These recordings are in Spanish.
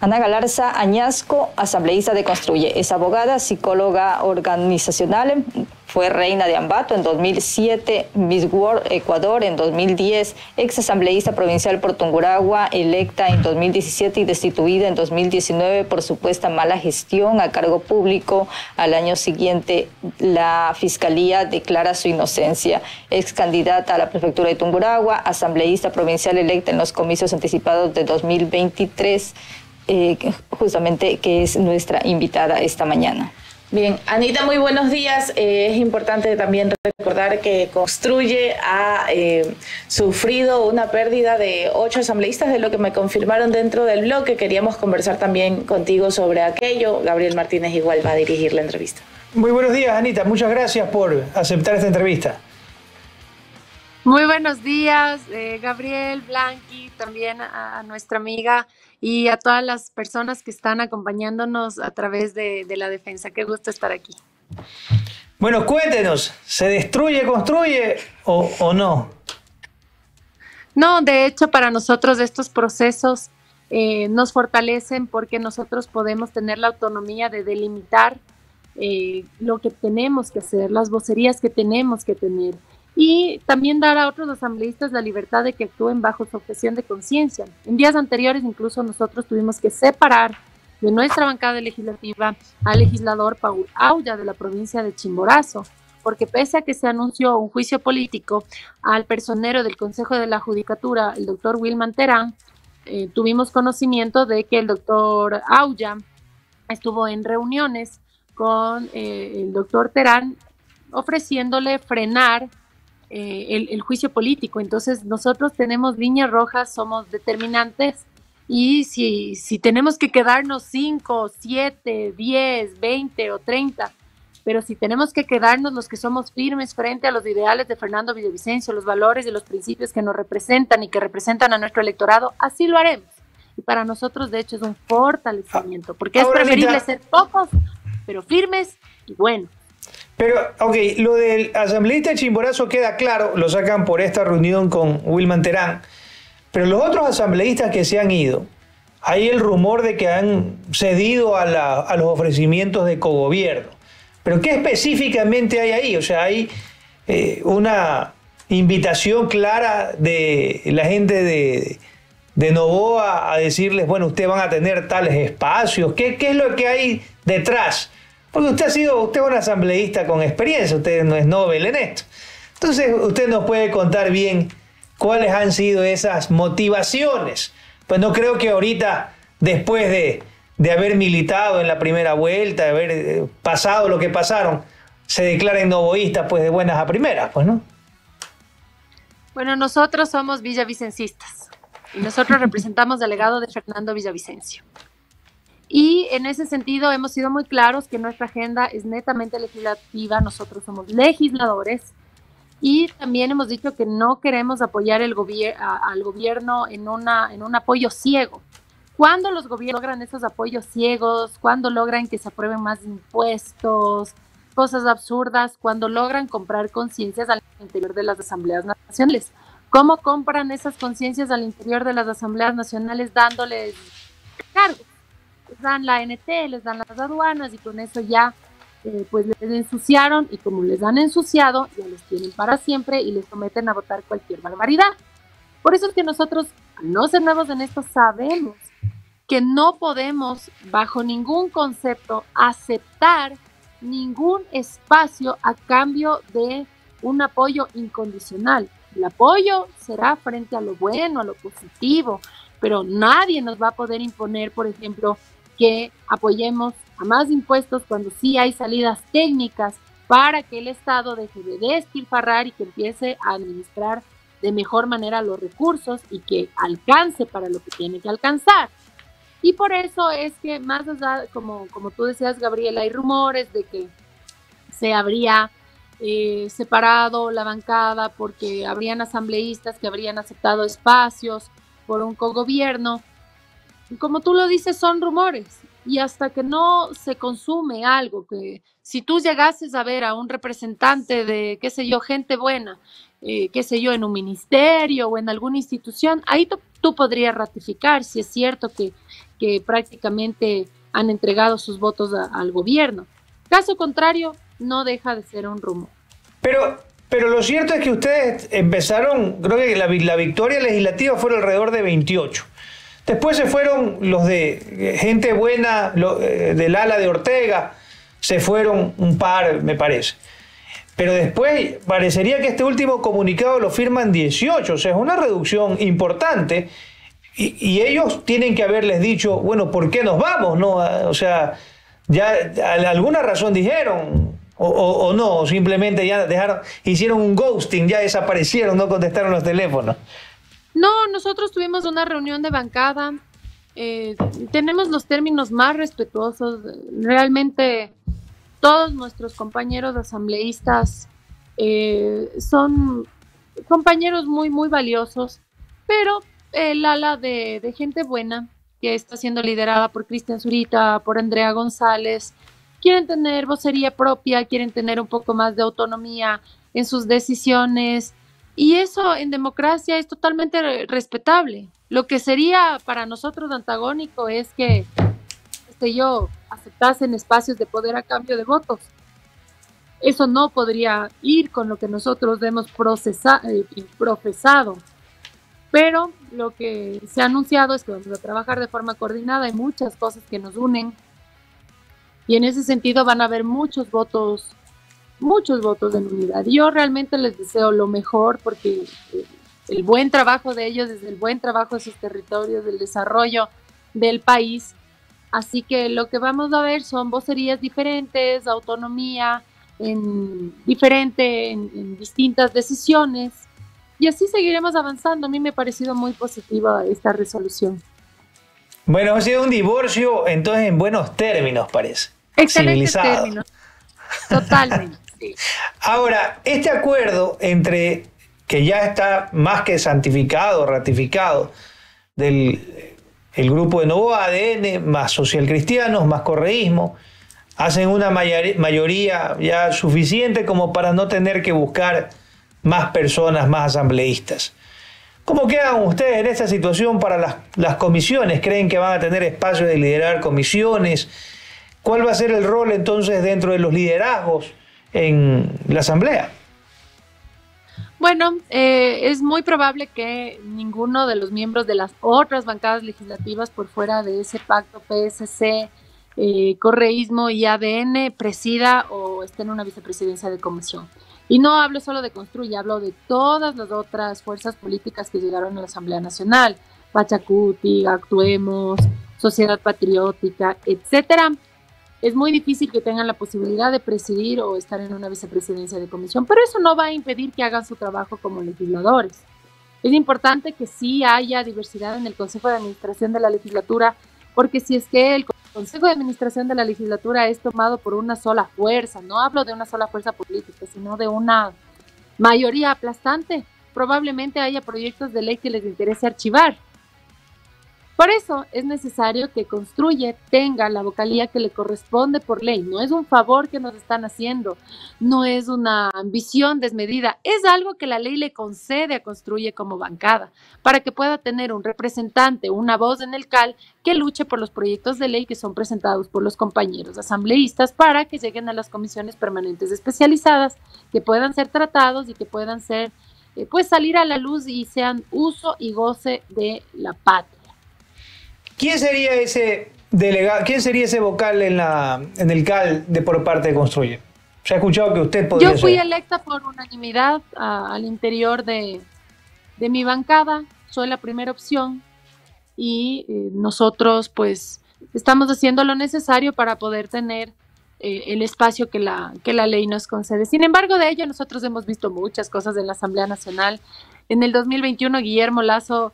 Ana Galarza Añasco, asambleísta de Construye, es abogada, psicóloga organizacional, fue reina de Ambato en 2007, Miss World Ecuador en 2010, ex asambleísta provincial por Tungurahua, electa en 2017 y destituida en 2019 por supuesta mala gestión a cargo público. Al año siguiente, la Fiscalía declara su inocencia. Ex candidata a la prefectura de Tungurahua, asambleísta provincial electa en los comicios anticipados de 2023, justamente que es nuestra invitada esta mañana. Bien, Anita, muy buenos días. Es importante también recordar que Construye ha sufrido una pérdida de 8 asambleístas, de lo que me confirmaron dentro del bloque. Queríamos conversar también contigo sobre aquello. Gabriel Martínez igual va a dirigir la entrevista. Muy buenos días, Anita. Muchas gracias por aceptar esta entrevista. Muy buenos días, Gabriel, Blanqui, también a nuestra amiga y a todas las personas que están acompañándonos a través de la defensa. Qué gusto estar aquí. Bueno, cuéntenos, ¿se destruye, construye o no? No, de hecho, para nosotros estos procesos nos fortalecen porque nosotros podemos tener la autonomía de delimitar lo que tenemos que hacer, las vocerías que tenemos que tener. Y también dar a otros asambleístas la libertad de que actúen bajo su objeción de conciencia. En días anteriores incluso nosotros tuvimos que separar de nuestra bancada legislativa al legislador Paul Aulla de la provincia de Chimborazo, porque pese a que se anunció un juicio político al personero del Consejo de la Judicatura, el doctor Wilman Terán, tuvimos conocimiento de que el doctor Aulla estuvo en reuniones con el doctor Terán ofreciéndole frenar el juicio político. Entonces nosotros tenemos líneas rojas, somos determinantes y si tenemos que quedarnos 5, 7, 10, 20 o 30, pero si tenemos que quedarnos los que somos firmes frente a los ideales de Fernando Villavicencio, los valores y los principios que nos representan y que representan a nuestro electorado, así lo haremos. Y para nosotros de hecho es un fortalecimiento, porque es preferible ser pocos, pero firmes y buenos. Pero, ok, lo del asambleísta de Chimborazo queda claro, lo sacan por esta reunión con Wilman Terán, pero los otros asambleístas que se han ido, hay el rumor de que han cedido a los ofrecimientos de cogobierno. Pero ¿qué específicamente hay ahí? O sea, hay una invitación clara de la gente de Novoa a decirles, bueno, ustedes van a tener tales espacios. ¿Qué es lo que hay detrás? Porque usted es un asambleísta con experiencia, usted no es Nobel en esto. Entonces, usted nos puede contar bien cuáles han sido esas motivaciones. Pues no creo que ahorita, después de haber militado en la primera vuelta, de haber pasado lo que pasaron, se declaren novoístas pues de buenas a primeras, pues, ¿no? Bueno, nosotros somos villavicencistas y nosotros representamos al legado de Fernando Villavicencio. Y en ese sentido hemos sido muy claros que nuestra agenda es netamente legislativa, nosotros somos legisladores y también hemos dicho que no queremos apoyar al gobierno en un apoyo ciego. Cuando los gobiernos logran esos apoyos ciegos, cuando logran que se aprueben más impuestos, cosas absurdas, cuando logran comprar conciencias al interior de las asambleas nacionales. ¿Cómo compran esas conciencias al interior de las asambleas nacionales? Dándoles cargos. Les dan la ANT, les dan las aduanas y con eso ya pues les ensuciaron y como les han ensuciado ya les tienen para siempre y les someten a votar cualquier barbaridad. Por eso es que nosotros, al no ser nuevos en esto, sabemos que no podemos bajo ningún concepto aceptar ningún espacio a cambio de un apoyo incondicional. El apoyo será frente a lo bueno, a lo positivo, pero nadie nos va a poder imponer, por ejemplo, que apoyemos a más impuestos cuando sí hay salidas técnicas para que el Estado deje de despilfarrar y que empiece a administrar de mejor manera los recursos y que alcance para lo que tiene que alcanzar. Y por eso es que más allá, como tú decías, Gabriela, hay rumores de que se habría separado la bancada porque habrían asambleístas que habrían aceptado espacios por un cogobierno. Como tú lo dices, son rumores y hasta que no se consume algo, que si tú llegases a ver a un representante de, qué sé yo, gente buena, qué sé yo, en un ministerio o en alguna institución, ahí tú podrías ratificar si es cierto que que prácticamente han entregado sus votos al gobierno. Caso contrario, no deja de ser un rumor. Pero lo cierto es que ustedes empezaron, creo que la victoria legislativa fue alrededor de 28. Después se fueron los de gente buena, del ala de Ortega, se fueron un par, me parece. Pero después parecería que este último comunicado lo firman 18, o sea, es una reducción importante. Y ellos tienen que haberles dicho, bueno, ¿por qué nos vamos? ¿No? O sea, ya alguna razón dijeron, o no, simplemente ya hicieron un ghosting, ya desaparecieron, no contestaron los teléfonos. No, nosotros tuvimos una reunión de bancada, tenemos los términos más respetuosos, realmente todos nuestros compañeros asambleístas son compañeros muy, muy valiosos, pero el ala de gente buena, que está siendo liderada por Cristian Zurita, por Andrea González, quieren tener vocería propia, quieren tener un poco más de autonomía en sus decisiones, y eso en democracia es totalmente respetable. Lo que sería para nosotros antagónico es que yo aceptasen espacios de poder a cambio de votos. Eso no podría ir con lo que nosotros hemos profesado. Pero lo que se ha anunciado es que vamos a trabajar de forma coordinada. Hay muchas cosas que nos unen. Y en ese sentido van a haber muchos votos en unidad. Yo realmente les deseo lo mejor porque el buen trabajo de ellos es el buen trabajo de sus territorios, del desarrollo del país. Así que lo que vamos a ver son vocerías diferentes, autonomía en distintas decisiones. Y así seguiremos avanzando. A mí me ha parecido muy positiva esta resolución. Bueno, ha sido un divorcio, entonces, en buenos términos, parece. Excelentes términos. Totalmente, sí. Ahora, este acuerdo que ya está más que santificado, ratificado, el grupo de Nuevo ADN, más socialcristianos, más correísmo, hacen una mayoría ya suficiente como para no tener que buscar más personas, más asambleístas. ¿Cómo quedan ustedes en esta situación para las comisiones? ¿Creen que van a tener espacio de liderar comisiones? ¿Cuál va a ser el rol entonces dentro de los liderazgos en la asamblea? Bueno, es muy probable que ninguno de los miembros de las otras bancadas legislativas por fuera de ese pacto PSC, correísmo y ADN presida o esté en una vicepresidencia de comisión. Y no hablo solo de Construye, hablo de todas las otras fuerzas políticas que llegaron a la Asamblea Nacional, Pachacuti, Actuemos, Sociedad Patriótica, etcétera. Es muy difícil que tengan la posibilidad de presidir o estar en una vicepresidencia de comisión, pero eso no va a impedir que hagan su trabajo como legisladores. Es importante que sí haya diversidad en el Consejo de Administración de la legislatura, porque si es que el Consejo de Administración de la legislatura es tomado por una sola fuerza, no hablo de una sola fuerza política, sino de una mayoría aplastante, probablemente haya proyectos de ley que les interese archivar. Por eso es necesario que Construye tenga la vocalía que le corresponde por ley. No es un favor que nos están haciendo, no es una ambición desmedida, es algo que la ley le concede a Construye como bancada, para que pueda tener un representante, una voz en el CAL que luche por los proyectos de ley que son presentados por los compañeros asambleístas para que lleguen a las comisiones permanentes especializadas, que puedan ser tratados y que puedan ser, pues salir a la luz y sean uso y goce de la patria. ¿Quién sería ese delegado, quién sería ese vocal en el CAL por parte de Construye? Se ha escuchado que usted podría ser. Yo fui electa por unanimidad al interior de mi bancada, soy la primera opción y nosotros pues estamos haciendo lo necesario para poder tener el espacio que la ley nos concede. Sin embargo, de ello nosotros hemos visto muchas cosas en la Asamblea Nacional. En el 2021 Guillermo Lasso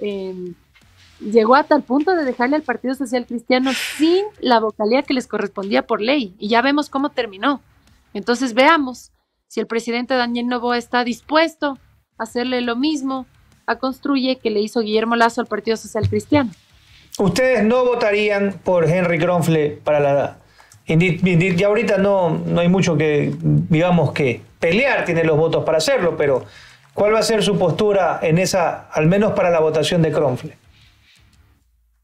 llegó a tal punto de dejarle al Partido Social Cristiano sin la vocalía que les correspondía por ley, y ya vemos cómo terminó. Entonces veamos si el presidente Daniel Noboa está dispuesto a hacerle lo mismo a Construye que le hizo Guillermo Lasso al Partido Social Cristiano. ¿Ustedes no votarían por Henry Kronfle para la Indit? Ya ahorita no hay mucho que, digamos, que pelear, tiene los votos para hacerlo, pero ¿cuál va a ser su postura en esa, al menos para la votación de Kronfle?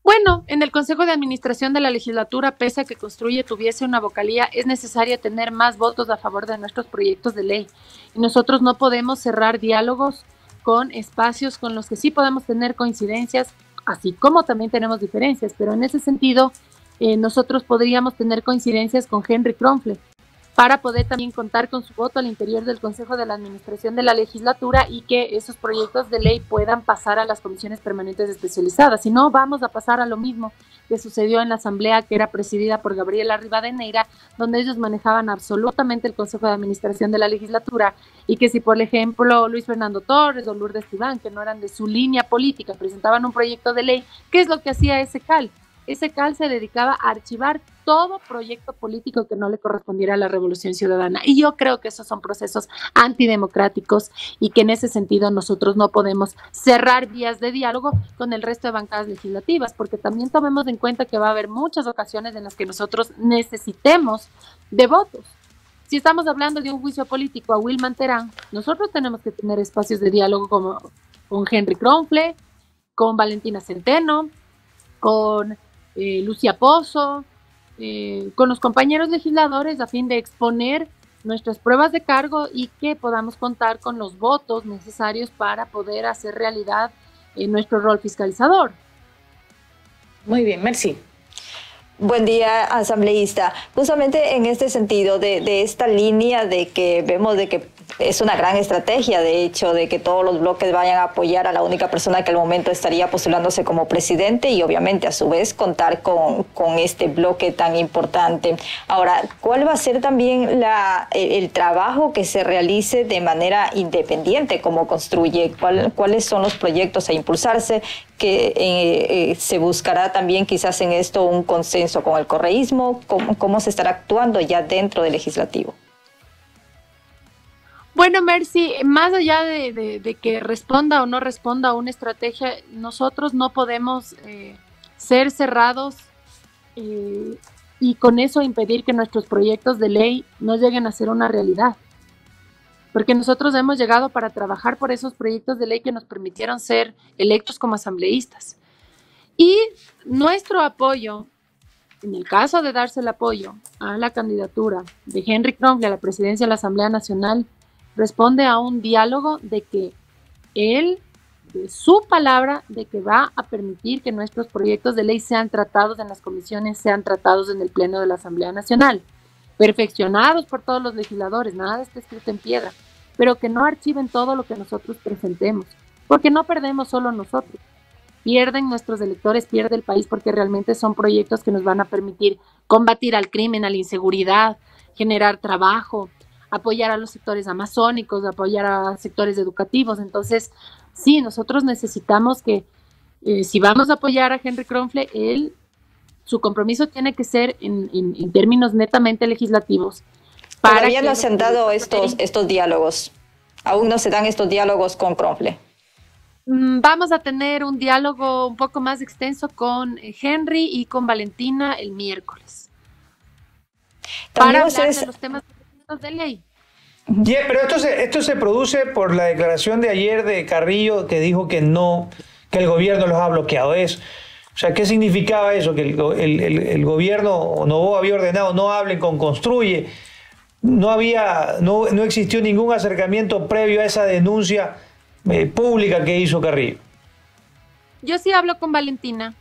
Bueno, en el Consejo de Administración de la Legislatura, pese a que Construye tuviese una vocalía, es necesario tener más votos a favor de nuestros proyectos de ley. Y nosotros no podemos cerrar diálogos con espacios con los que sí podemos tener coincidencias, así como también tenemos diferencias, pero en ese sentido nosotros podríamos tener coincidencias con Henry Kronfle para poder también contar con su voto al interior del Consejo de la Administración de la Legislatura y que esos proyectos de ley puedan pasar a las comisiones permanentes especializadas. Si no, vamos a pasar a lo mismo que sucedió en la Asamblea, que era presidida por Gabriela Rivadeneira, donde ellos manejaban absolutamente el Consejo de Administración de la Legislatura, y que si, por ejemplo, Luis Fernando Torres o Lourdes Tibán, que no eran de su línea política, presentaban un proyecto de ley, ¿qué es lo que hacía ese CAL? Ese CAL se dedicaba a archivar todo proyecto político que no le correspondiera a la Revolución Ciudadana. Y yo creo que esos son procesos antidemocráticos y que en ese sentido nosotros no podemos cerrar vías de diálogo con el resto de bancadas legislativas, porque también tomemos en cuenta que va a haber muchas ocasiones en las que nosotros necesitemos de votos. Si estamos hablando de un juicio político a Wilman Terán, nosotros tenemos que tener espacios de diálogo como con Henry Kronfle, con Valentina Centeno, con Lucia Pozo, con los compañeros legisladores, a fin de exponer nuestras pruebas de cargo y que podamos contar con los votos necesarios para poder hacer realidad nuestro rol fiscalizador. Muy bien, merci. Buen día, asambleísta. Justamente en este sentido de esta línea de que vemos de que es una gran estrategia, de hecho, de que todos los bloques vayan a apoyar a la única persona que al momento estaría postulándose como presidente y obviamente a su vez contar con este bloque tan importante. Ahora, ¿cuál va a ser también el trabajo que se realice de manera independiente como Construye? ¿Cuáles son los proyectos a impulsarse? Que se buscará también quizás en esto un consenso con el correísmo. ¿Cómo se estará actuando ya dentro del legislativo? Bueno, Mercy, más allá de que responda o no responda a una estrategia, nosotros no podemos ser cerrados y con eso impedir que nuestros proyectos de ley no lleguen a ser una realidad. Porque nosotros hemos llegado para trabajar por esos proyectos de ley que nos permitieron ser electos como asambleístas. Y nuestro apoyo, en el caso de darse el apoyo a la candidatura de Henry Kronfle a la presidencia de la Asamblea Nacional, responde a un diálogo de que él, de su palabra, de que va a permitir que nuestros proyectos de ley sean tratados en las comisiones, sean tratados en el Pleno de la Asamblea Nacional, perfeccionados por todos los legisladores, nada está escrito en piedra, pero que no archiven todo lo que nosotros presentemos, porque no perdemos solo nosotros, pierden nuestros electores, pierde el país, porque realmente son proyectos que nos van a permitir combatir al crimen, a la inseguridad, generar trabajo, apoyar a los sectores amazónicos, apoyar a sectores educativos. Entonces, sí, nosotros necesitamos que, si vamos a apoyar a Henry Kronfle, su compromiso tiene que ser en términos netamente legislativos. Todavía no se han dado estos diálogos. Aún no se dan estos diálogos con Kronfle. Vamos a tener un diálogo un poco más extenso con Henry y con Valentina el miércoles. Para hablar de los temas de ley. Yeah, pero esto se produce por la declaración de ayer de Carrillo, que dijo que el gobierno los ha bloqueado. O sea, ¿qué significaba eso? Que el gobierno no había ordenado, no hablen con Construye. No existió ningún acercamiento previo a esa denuncia pública que hizo Carrillo. Yo sí hablo con Valentina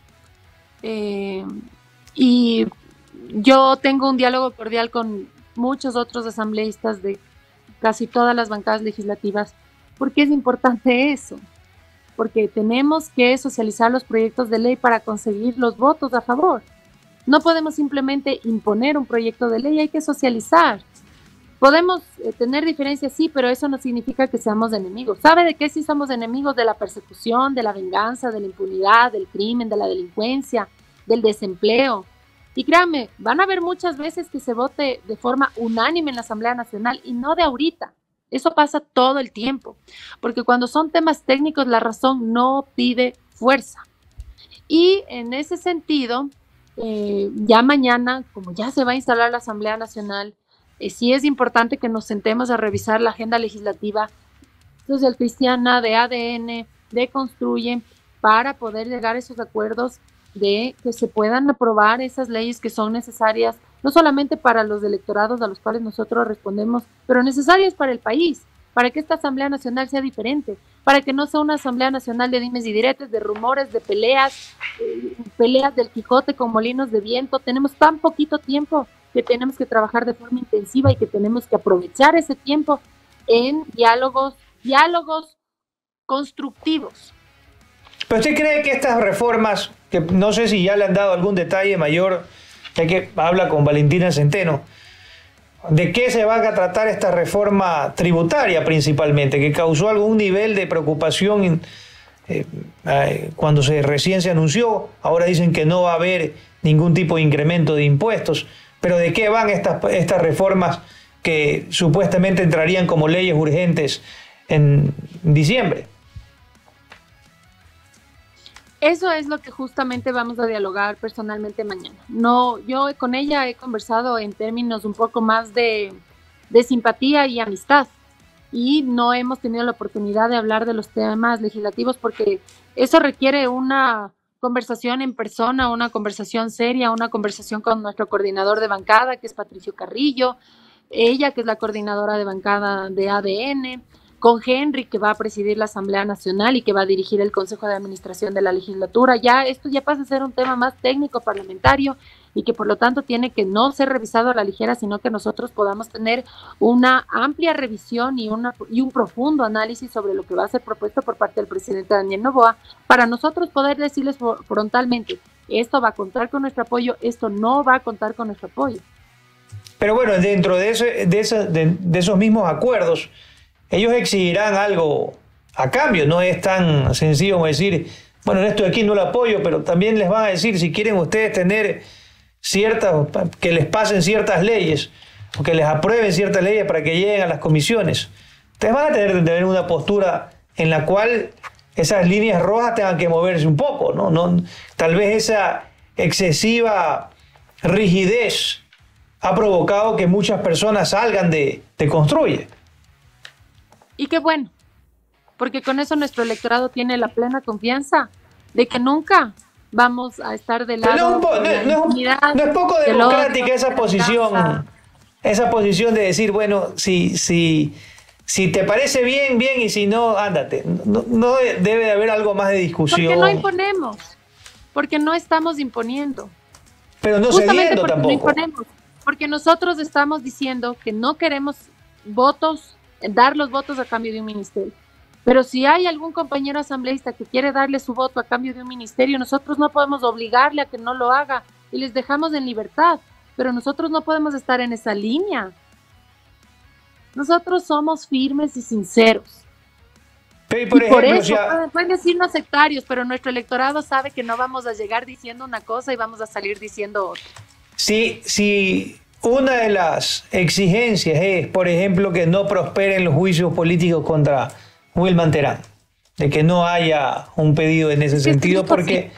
y yo tengo un diálogo cordial con muchos otros asambleístas de casi todas las bancadas legislativas. ¿Por qué es importante eso? Porque tenemos que socializar los proyectos de ley para conseguir los votos a favor. No podemos simplemente imponer un proyecto de ley, hay que socializar. Podemos tener diferencias, sí, pero eso no significa que seamos enemigos. ¿Sabe de qué sí somos enemigos? De la persecución, de la venganza, de la impunidad, del crimen, de la delincuencia, del desempleo. Y créanme, van a haber muchas veces que se vote de forma unánime en la Asamblea Nacional y no de ahorita. Eso pasa todo el tiempo, porque cuando son temas técnicos la razón no pide fuerza. Y en ese sentido, ya mañana, como ya se va a instalar la Asamblea Nacional, sí es importante que nos sentemos a revisar la agenda legislativa social cristiana, de ADN, de Construye, para poder llegar a esos acuerdos de que se puedan aprobar esas leyes que son necesarias, no solamente para los electorados a los cuales nosotros respondemos, pero necesarias para el país, para que esta Asamblea Nacional sea diferente, para que no sea una Asamblea Nacional de dimes y diretes, de rumores, de peleas, peleas del Quijote con molinos de viento. Tenemos tan poquito tiempo que tenemos que trabajar de forma intensiva y que tenemos que aprovechar ese tiempo en diálogos constructivos. ¿Pero usted cree que estas reformas, que no sé si ya le han dado algún detalle mayor, ya que habla con Valentina Centeno, de qué se va a tratar esta reforma tributaria principalmente, que causó algún nivel de preocupación cuando recién se anunció? Ahora dicen que no va a haber ningún tipo de incremento de impuestos, pero ¿de qué van estas reformas que supuestamente entrarían como leyes urgentes en diciembre? Eso es lo que justamente vamos a dialogar personalmente mañana. No, yo con ella he conversado en términos un poco más de simpatía y amistad, y no hemos tenido la oportunidad de hablar de los temas legislativos porque eso requiere una conversación en persona, una conversación seria, una conversación con nuestro coordinador de bancada, que es Patricio Carrillo, ella, que es la coordinadora de bancada de ADN, con Henry, que va a presidir la Asamblea Nacional y que va a dirigir el Consejo de Administración de la legislatura. Ya esto ya pasa a ser un tema más técnico parlamentario y que por lo tanto tiene que no ser revisado a la ligera, sino que nosotros podamos tener una amplia revisión y un profundo análisis sobre lo que va a ser propuesto por parte del presidente Daniel Noboa, para nosotros poder decirles frontalmente, esto va a contar con nuestro apoyo, esto no va a contar con nuestro apoyo. Pero bueno, dentro de esos mismos acuerdos, ellos exigirán algo a cambio. No es tan sencillo como decir, bueno, esto de aquí no lo apoyo, pero también les van a decir, si quieren ustedes tener que les pasen ciertas leyes o que les aprueben ciertas leyes para que lleguen a las comisiones, ustedes van a tener que tener una postura en la cual esas líneas rojas tengan que moverse un poco, ¿no? Tal vez esa excesiva rigidez ha provocado que muchas personas salgan de Construye. Y qué bueno, porque con eso nuestro electorado tiene la plena confianza de que nunca vamos a estar del lado de la impunidad. No es poco democrática esa posición de decir, bueno, si te parece bien, bien, y si no, ándate. No debe de haber algo más de discusión. Porque no imponemos, porque no estamos imponiendo. Pero no cediendo tampoco. No imponemos, porque nosotros estamos diciendo que no queremos dar los votos a cambio de un ministerio. Pero si hay algún compañero asambleísta que quiere darle su voto a cambio de un ministerio, nosotros no podemos obligarle a que no lo haga y les dejamos en libertad. Pero nosotros no podemos estar en esa línea. Nosotros somos firmes y sinceros. Pero, por eso pueden decirnos sectarios, pero nuestro electorado sabe que no vamos a llegar diciendo una cosa y vamos a salir diciendo otra. Sí. Una de las exigencias es, por ejemplo, que no prosperen los juicios políticos contra Wilman Terán, de que no haya un pedido en ese sentido, porque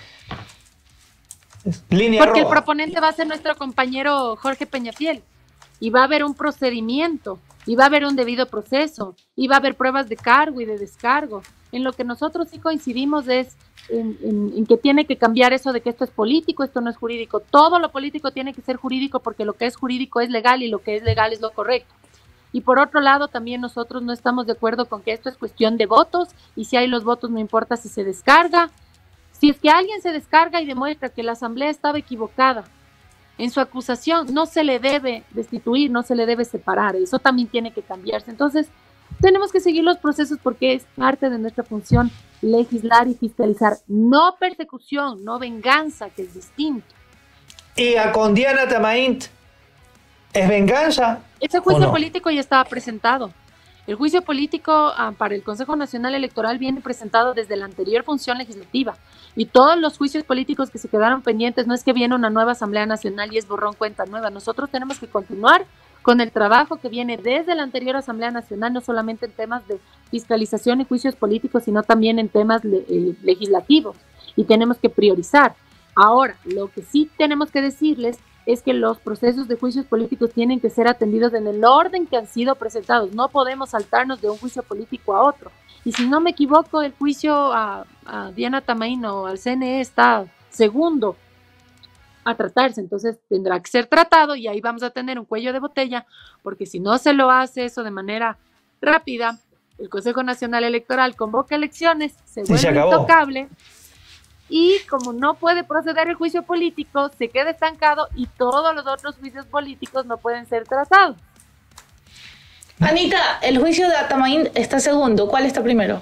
el proponente va a ser nuestro compañero Jorge Peñafiel, y va a haber un procedimiento, y va a haber un debido proceso, y va a haber pruebas de cargo y de descargo. En lo que nosotros sí coincidimos es en que tiene que cambiar eso de que esto es político, esto no es jurídico. Todo lo político tiene que ser jurídico, porque lo que es jurídico es legal y lo que es legal es lo correcto. Y por otro lado, también nosotros no estamos de acuerdo con que esto es cuestión de votos, y si hay los votos no importa si se descarga. Si es que alguien se descarga y demuestra que la Asamblea estaba equivocada en su acusación, no se le debe destituir, no se le debe separar. Eso también tiene que cambiarse. Entonces, tenemos que seguir los procesos porque es parte de nuestra función legislar y fiscalizar. No persecución, no venganza, que es distinto. ¿Y a con Diana Tamaint es venganza? Ese juicio político ya estaba presentado. El juicio político para el Consejo Nacional Electoral viene presentado desde la anterior función legislativa. Y todos los juicios políticos que se quedaron pendientes, no es que viene una nueva Asamblea Nacional y es borrón cuenta nueva. Nosotros tenemos que continuar con el trabajo que viene desde la anterior Asamblea Nacional, no solamente en temas de fiscalización y juicios políticos, sino también en temas legislativos, y tenemos que priorizar. Ahora, lo que sí tenemos que decirles es que los procesos de juicios políticos tienen que ser atendidos en el orden que han sido presentados. No podemos saltarnos de un juicio político a otro. Y si no me equivoco, el juicio a Diana Tamaín o al CNE está segundo a tratarse. Entonces tendrá que ser tratado y ahí vamos a tener un cuello de botella, porque si no se lo hace eso de manera rápida, el Consejo Nacional Electoral convoca elecciones, se vuelve intocable y como no puede proceder el juicio político, se queda estancado y todos los otros juicios políticos no pueden ser tratados. Anita, el juicio de Atamaín está segundo, ¿cuál está primero?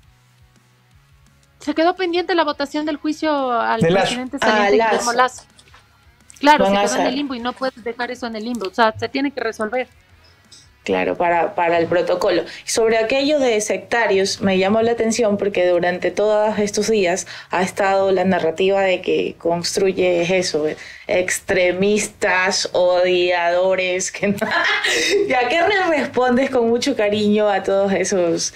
Se quedó pendiente la votación del juicio al presidente saliente Guillermo Lasso. Claro, se quedó en el limbo y no puedes dejar eso en el limbo, o sea, se tiene que resolver. Claro, para el protocolo. Sobre aquello de sectarios, me llamó la atención porque durante todos estos días ha estado la narrativa de que Construye eso, extremistas, odiadores, que no. ¿Y a qué le respondes con mucho cariño a todos esos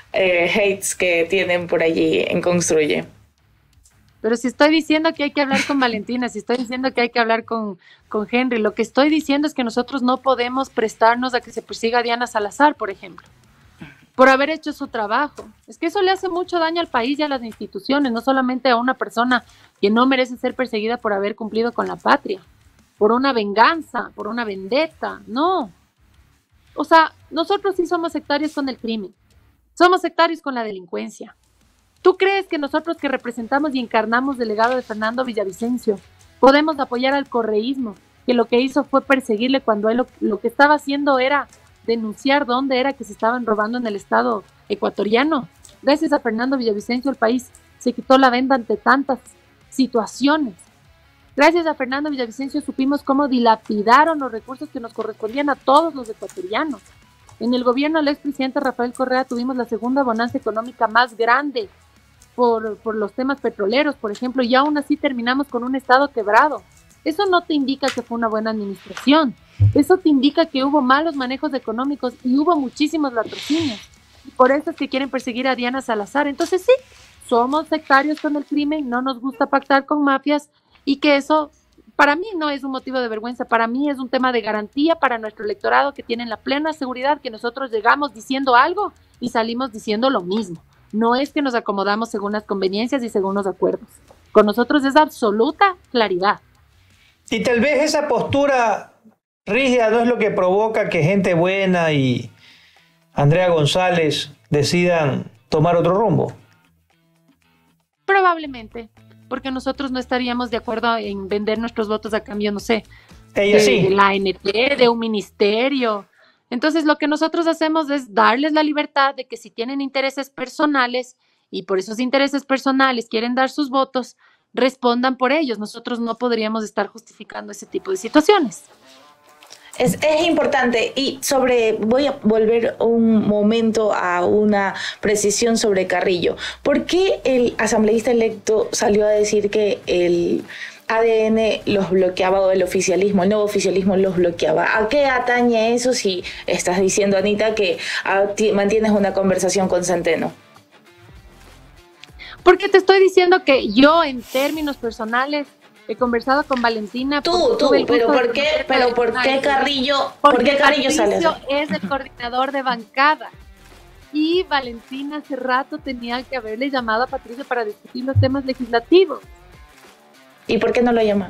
hates que tienen por allí en Construye? Pero si estoy diciendo que hay que hablar con Valentina, si estoy diciendo que hay que hablar con Henry, lo que estoy diciendo es que nosotros no podemos prestarnos a que se persiga a Diana Salazar, por ejemplo, por haber hecho su trabajo. Es que eso le hace mucho daño al país y a las instituciones, no solamente a una persona que no merece ser perseguida por haber cumplido con la patria, por una venganza, por una vendetta, no. O sea, nosotros sí somos sectarios con el crimen, somos sectarios con la delincuencia. ¿Tú crees que nosotros que representamos y encarnamos el legado de Fernando Villavicencio podemos apoyar al correísmo, que lo que hizo fue perseguirle cuando él lo que estaba haciendo era denunciar dónde era que se estaban robando en el estado ecuatoriano? Gracias a Fernando Villavicencio el país se quitó la venda ante tantas situaciones. Gracias a Fernando Villavicencio supimos cómo dilapidaron los recursos que nos correspondían a todos los ecuatorianos. En el gobierno del expresidente Rafael Correa tuvimos la segunda bonanza económica más grande por los temas petroleros, por ejemplo, y aún así terminamos con un estado quebrado. Eso no te indica que fue una buena administración, eso te indica que hubo malos manejos económicos y hubo muchísimos latrocinios. Por eso es que quieren perseguir a Diana Salazar. Entonces sí, somos sectarios con el crimen, no nos gusta pactar con mafias y que eso para mí no es un motivo de vergüenza, para mí es un tema de garantía para nuestro electorado que tienen la plena seguridad que nosotros llegamos diciendo algo y salimos diciendo lo mismo. No es que nos acomodamos según las conveniencias y según los acuerdos. Con nosotros es absoluta claridad. Y tal vez esa postura rígida no es lo que provoca que gente buena y Andrea González decidan tomar otro rumbo. Probablemente, porque nosotros no estaríamos de acuerdo en vender nuestros votos a cambio, no sé, de la ANT, de un ministerio. Entonces lo que nosotros hacemos es darles la libertad de que si tienen intereses personales y por esos intereses personales quieren dar sus votos, respondan por ellos. Nosotros no podríamos estar justificando ese tipo de situaciones. Es importante y voy a volver un momento a una precisión sobre Carrillo. ¿Por qué el asambleísta electo salió a decir que el ADN los bloqueaba o el oficialismo, el nuevo oficialismo los bloqueaba? ¿A qué atañe eso si estás diciendo, Anita, que mantienes una conversación con Centeno? Porque te estoy diciendo que yo en términos personales he conversado con Valentina. Pero ¿por qué Carrillo? ¿Por qué Carrillo sale así? Es el coordinador de bancada. Y Valentina hace rato tenía que haberle llamado a Patricio para discutir los temas legislativos. ¿Y por qué no lo llama?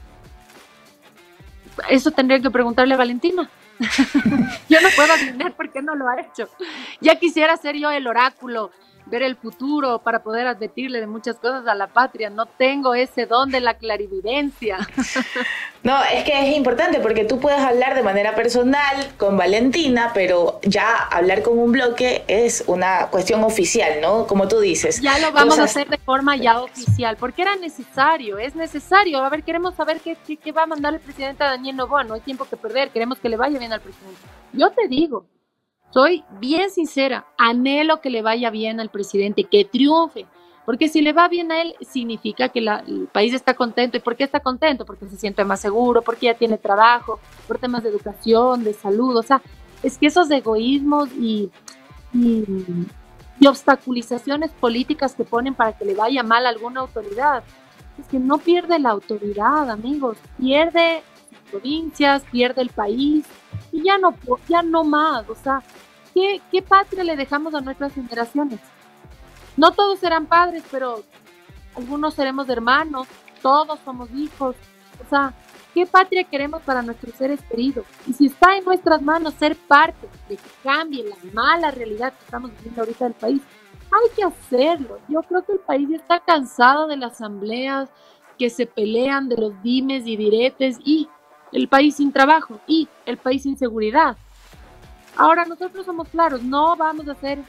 Eso tendría que preguntarle a Valentina. Yo no puedo adivinar por qué no lo ha hecho. Ya quisiera ser yo el oráculo, ver el futuro para poder advertirle de muchas cosas a la patria. No tengo ese don de la clarividencia. No, es que es importante porque tú puedes hablar de manera personal con Valentina, pero ya hablar con un bloque es una cuestión oficial, ¿no? Como tú dices. Ya lo vamos a hacer de forma ya oficial, porque era necesario, es necesario. A ver, queremos saber qué va a mandar el presidente a Daniel Noboa. No hay tiempo que perder, queremos que le vaya bien al presidente. Yo te digo, soy bien sincera, anhelo que le vaya bien al presidente, que triunfe, porque si le va bien a él, significa que el país está contento. ¿Y por qué está contento? Porque se siente más seguro, porque ya tiene trabajo, por temas de educación, de salud. O sea, es que esos egoísmos y obstaculizaciones políticas que ponen para que le vaya mal a alguna autoridad, es que no pierde la autoridad, amigos, pierde provincias, pierde el país y ya no más. O sea, ¿qué patria le dejamos a nuestras generaciones? No todos serán padres, pero algunos seremos hermanos, todos somos hijos. O sea, ¿qué patria queremos para nuestros seres queridos? Y si está en nuestras manos ser parte de que cambie la mala realidad que estamos viviendo ahorita del país, hay que hacerlo. Yo creo que el país ya está cansado de las asambleas que se pelean, de los dimes y diretes, y el país sin trabajo, y el país sin seguridad. Ahora, nosotros somos claros, no vamos a hacer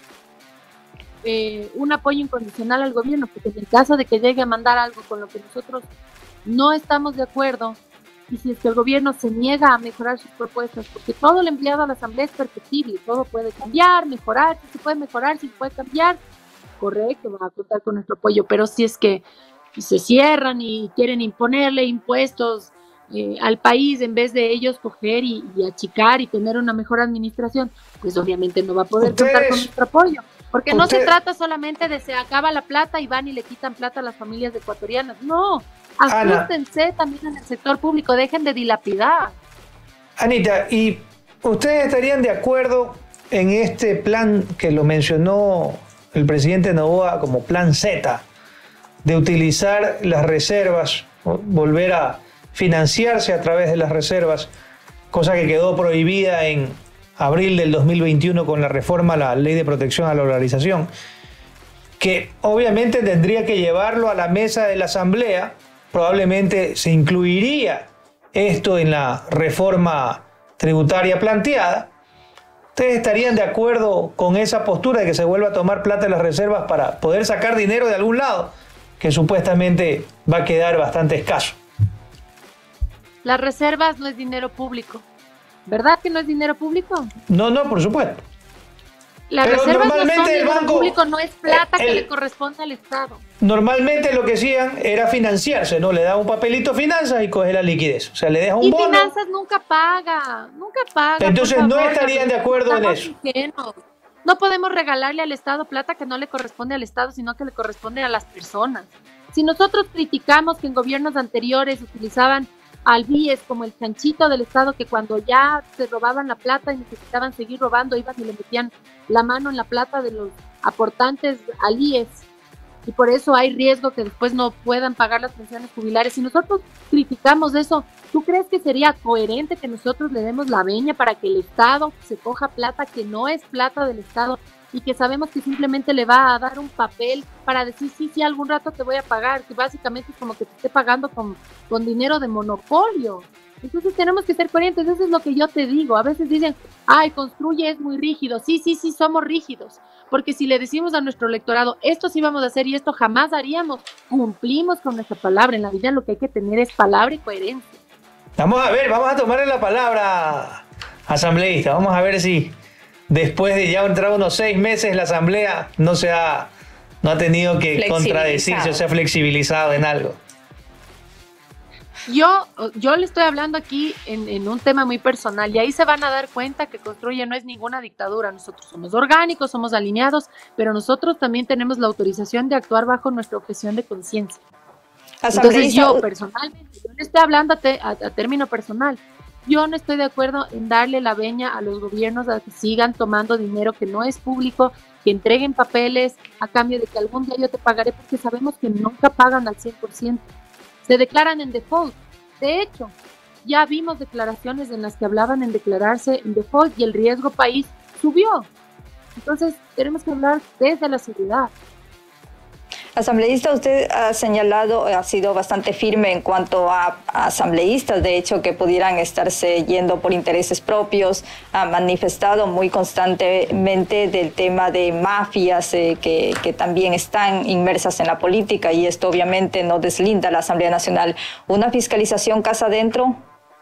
un apoyo incondicional al gobierno, porque en el caso de que llegue a mandar algo con lo que nosotros no estamos de acuerdo, y si es que el gobierno se niega a mejorar sus propuestas, porque todo el enviado a la asamblea es perfectible, todo puede cambiar, mejorar, si se puede mejorar, si se puede cambiar, correcto, va a contar con nuestro apoyo, pero si es que se cierran y quieren imponerle impuestos al país en vez de ellos coger y achicar y tener una mejor administración, pues obviamente no va a poder contar con nuestro apoyo. Porque no se trata solamente de se acaba la plata y van y le quitan plata a las familias ecuatorianas. No, ajustense también en el sector público, dejen de dilapidar. Anita, ¿y ustedes estarían de acuerdo en este plan que lo mencionó el presidente Noboa como plan Z, de utilizar las reservas, volver a financiarse a través de las reservas, cosa que quedó prohibida en abril del 2021 con la reforma a la Ley de Protección a la Dolarización, que obviamente tendría que llevarlo a la mesa de la Asamblea? Probablemente se incluiría esto en la reforma tributaria planteada. ¿Ustedes estarían de acuerdo con esa postura de que se vuelva a tomar plata de las reservas para poder sacar dinero de algún lado, que supuestamente va a quedar bastante escaso? Las reservas no es dinero público. ¿Verdad que no es dinero público? No, por supuesto. Las Pero reservas no son normalmente el dinero banco, público, no es plata que le corresponde al Estado. Normalmente lo que hacían era financiarse, ¿no? Le da un papelito finanzas y coge la liquidez. O sea, le deja un bono. Y finanzas nunca paga. Entonces por no favor, estarían de acuerdo en eso. Ingenuos. No podemos regalarle al Estado plata que no le corresponde al Estado, sino que le corresponde a las personas. Si nosotros criticamos que en gobiernos anteriores utilizaban al BIES como el chanchito del Estado, que cuando ya se robaban la plata y necesitaban seguir robando, iban y le metían la mano en la plata de los aportantes al IES, y por eso hay riesgo que después no puedan pagar las pensiones jubilares. Si nosotros criticamos eso, ¿tú crees que sería coherente que nosotros le demos la veña para que el Estado se coja plata que no es plata del Estado y que sabemos que simplemente le va a dar un papel para decir sí, algún rato te voy a pagar, que básicamente es como que te esté pagando con dinero de monopolio? Entonces tenemos que ser coherentes, eso es lo que yo te digo. A veces dicen, ay, Construye es muy rígido. Sí, somos rígidos, porque si le decimos a nuestro electorado, esto sí vamos a hacer y esto jamás haríamos, cumplimos con nuestra palabra. En la vida lo que hay que tener es palabra y coherencia. Vamos a tomarle la palabra, asambleísta. Vamos a ver si después de ya entrar unos 6 meses la Asamblea no ha tenido que contradecirse o se ha flexibilizado en algo. Yo le estoy hablando aquí en un tema muy personal, y ahí se van a dar cuenta que Construye no es ninguna dictadura. Nosotros somos orgánicos, somos alineados, pero nosotros también tenemos la autorización de actuar bajo nuestra objeción de conciencia. Entonces yo personalmente, yo le estoy hablando a término personal, yo no estoy de acuerdo en darle la veña a los gobiernos a que sigan tomando dinero que no es público, que entreguen papeles a cambio de que algún día yo te pagaré, porque sabemos que nunca pagan al 100%. Se declaran en default. De hecho, ya vimos declaraciones en las que hablaban en declararse en default y el riesgo país subió. Entonces, tenemos que hablar desde la seguridad. Asambleísta, usted ha señalado, ha sido bastante firme en cuanto a asambleístas, de hecho, que pudieran estarse yendo por intereses propios. Ha manifestado muy constantemente del tema de mafias que también están inmersas en la política, y esto obviamente no deslinda a la Asamblea Nacional. ¿Una fiscalización casa adentro?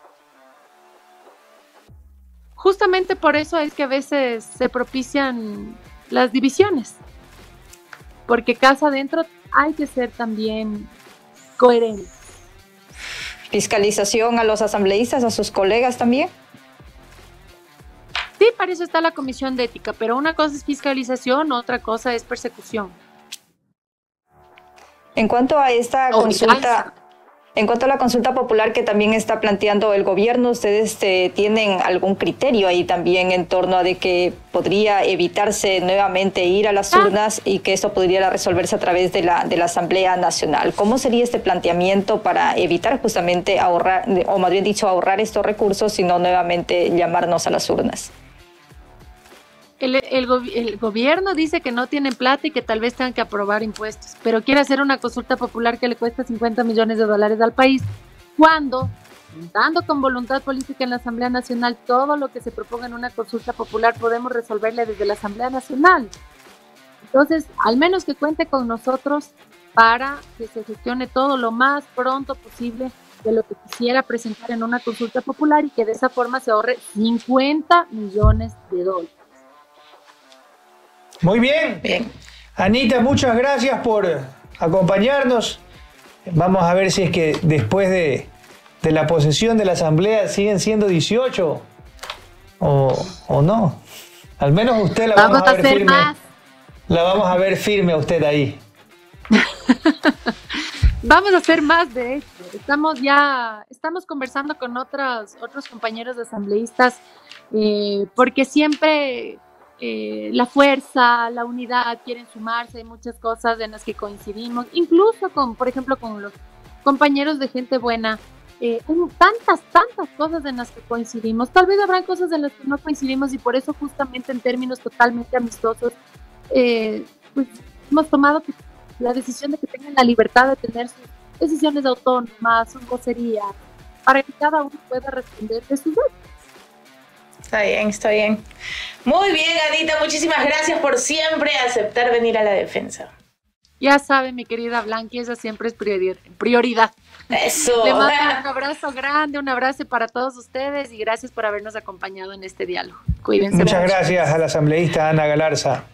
Justamente por eso es que a veces se propician las divisiones, porque casa adentro hay que ser también coherente. ¿Fiscalización a los asambleístas, a sus colegas también? Sí, para eso está la Comisión de Ética, pero una cosa es fiscalización, otra cosa es persecución. En cuanto a esta consulta... En cuanto a la consulta popular que también está planteando el gobierno, ¿ustedes tienen algún criterio ahí también en torno a de que podría evitarse nuevamente ir a las urnas y que esto podría resolverse a través de la Asamblea Nacional? ¿Cómo sería este planteamiento para evitar justamente ahorrar, o más bien dicho, ahorrar estos recursos y no nuevamente llamarnos a las urnas? El gobierno dice que no tienen plata y que tal vez tengan que aprobar impuestos, pero quiere hacer una consulta popular que le cuesta $50 millones al país, cuando, dando con voluntad política en la Asamblea Nacional, todo lo que se proponga en una consulta popular podemos resolverle desde la Asamblea Nacional. Entonces, al menos que cuente con nosotros para que se gestione todo lo más pronto posible de lo que quisiera presentar en una consulta popular y que de esa forma se ahorre $50 millones. Muy bien. Bien. Anita, muchas gracias por acompañarnos. Vamos a ver si es que después de la posesión de la Asamblea siguen siendo 18 o no. Al menos usted la vamos a ver firme. Más. La vamos a ver firme a usted ahí. Vamos a hacer más de esto. Estamos conversando con otros compañeros asambleístas porque siempre la fuerza, la unidad, quieren sumarse, hay muchas cosas en las que coincidimos, incluso por ejemplo, con los compañeros de Gente Buena, hay tantas cosas en las que coincidimos, tal vez habrán cosas en las que no coincidimos y por eso justamente en términos totalmente amistosos, pues hemos tomado la decisión de que tengan la libertad de tener sus decisiones autónomas, sus vocerías, para que cada uno pueda responder de sus votos. Está bien, está bien. Muy bien, Anita, muchísimas gracias por siempre aceptar venir a la defensa. Ya sabe, mi querida Blanqui, esa siempre es prioridad. Eso. Le mando un abrazo grande, un abrazo para todos ustedes y gracias por habernos acompañado en este diálogo. Cuídense. Muchas gracias a la asambleísta Ana Galarza.